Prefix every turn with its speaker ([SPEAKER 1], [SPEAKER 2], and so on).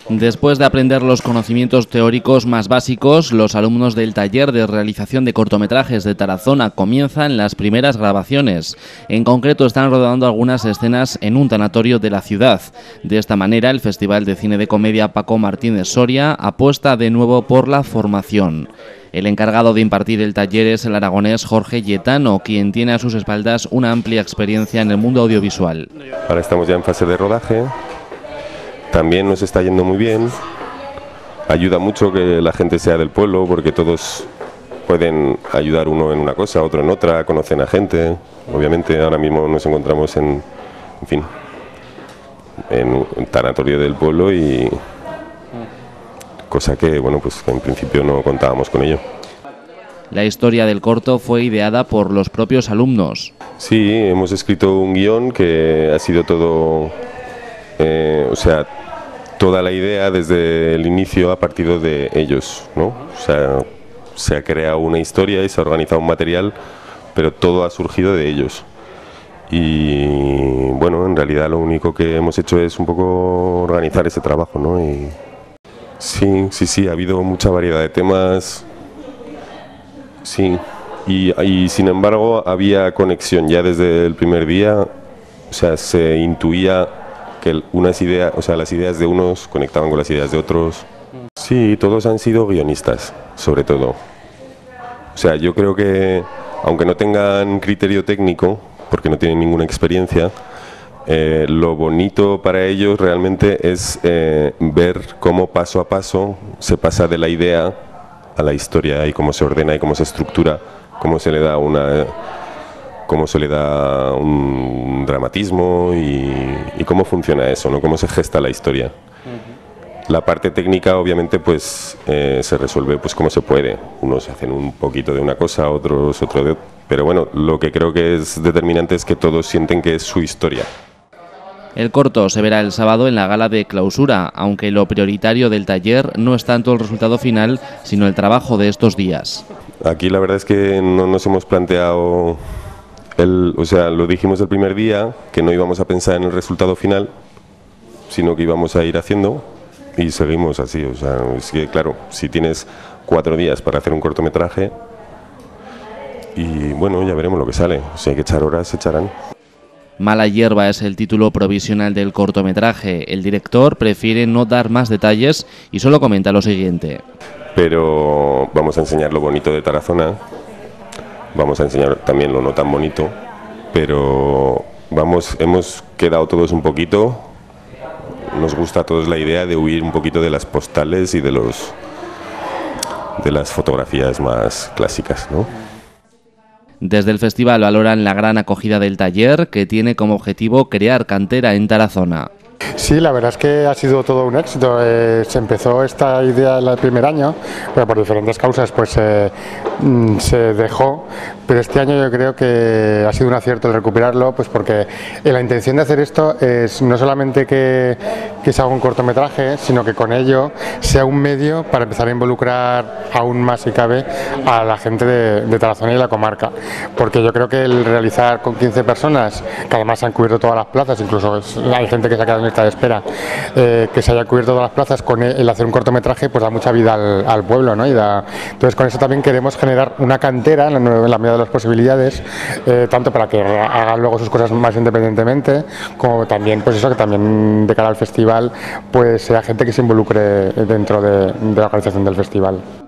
[SPEAKER 1] Después de aprender los conocimientos teóricos más básicos, los alumnos del taller de realización de cortometrajes de Tarazona comienzan las primeras grabaciones. En concreto, están rodando algunas escenas en un tanatorio de la ciudad. De esta manera, el Festival de Cine de Comedia Paco Martínez Soria apuesta de nuevo por la formación. El encargado de impartir el taller es el aragonés Jorge Lletano, quien tiene a sus espaldas una amplia experiencia en el mundo audiovisual.
[SPEAKER 2] Ahora estamos ya en fase de rodaje. También nos está yendo muy bien. Ayuda mucho que la gente sea del pueblo, porque todos pueden ayudar, uno en una cosa, otro en otra, conocen a gente. Obviamente ahora mismo nos encontramos en un tanatorio del pueblo, y cosa que, bueno, pues en principio no contábamos con ello.
[SPEAKER 1] La historia del corto fue ideada por los propios alumnos.
[SPEAKER 2] Sí, hemos escrito un guión que ha sido todo, toda la idea desde el inicio ha partido de ellos, ¿no? O sea, se ha creado una historia y se ha organizado un material, pero todo ha surgido de ellos. Y bueno, en realidad lo único que hemos hecho es un poco organizar ese trabajo, ¿no? Y sí, ha habido mucha variedad de temas. Sí, y sin embargo había conexión ya desde el primer día. O sea, se intuía que las ideas de unos conectaban con las ideas de otros. Sí, todos han sido guionistas, sobre todo. O sea, yo creo que, aunque no tengan criterio técnico, porque no tienen ninguna experiencia, lo bonito para ellos realmente es ver cómo paso a paso se pasa de la idea a la historia, y cómo se ordena y cómo se estructura, cómo se le da un dramatismo, y cómo funciona eso, ¿no? Cómo se gesta la historia. La parte técnica, obviamente, pues se resuelve pues como se puede. Unos hacen un poquito de una cosa, otros otro de... Pero bueno, lo que creo que es determinante es que todos sienten que es su historia.
[SPEAKER 1] El corto se verá el sábado en la gala de clausura, aunque lo prioritario del taller no es tanto el resultado final, sino el trabajo de estos días.
[SPEAKER 2] Aquí la verdad es que no nos hemos planteado, lo dijimos el primer día, que no íbamos a pensar en el resultado final, sino que íbamos a ir haciendo, y seguimos así. O sea, es que claro, si tienes 4 días para hacer un cortometraje, y bueno, ya veremos lo que sale. Si hay que echar horas, se echarán.
[SPEAKER 1] Mala hierba es el título provisional del cortometraje. El director prefiere no dar más detalles y solo comenta lo siguiente.
[SPEAKER 2] Pero vamos a enseñar lo bonito de Tarazona, vamos a enseñar también lo no tan bonito, pero hemos quedado todos un poquito, nos gusta a todos la idea de huir un poquito de las postales y de las fotografías más clásicas, ¿no?
[SPEAKER 1] Desde el festival valoran la gran acogida del taller, que tiene como objetivo crear cantera en Tarazona.
[SPEAKER 3] Sí, la verdad es que ha sido todo un éxito. Se empezó esta idea el primer año, pero por diferentes causas pues se dejó. Pero este año yo creo que ha sido un acierto el recuperarlo, pues porque la intención de hacer esto es no solamente que se haga un cortometraje, sino que con ello sea un medio para empezar a involucrar aún más, si cabe, a la gente de Tarazona y la comarca. Porque yo creo que el realizar con 15 personas, que además se han cubierto todas las plazas, incluso hay gente que se ha quedado en lista de espera, que se haya cubierto todas las plazas, con el hacer un cortometraje pues da mucha vida al pueblo, ¿no? Entonces con eso también queremos generar una cantera en la medida de las posibilidades, tanto para que hagan luego sus cosas más independientemente, como también pues eso, que también de cara al festival pues sea gente que se involucre dentro de la organización del festival.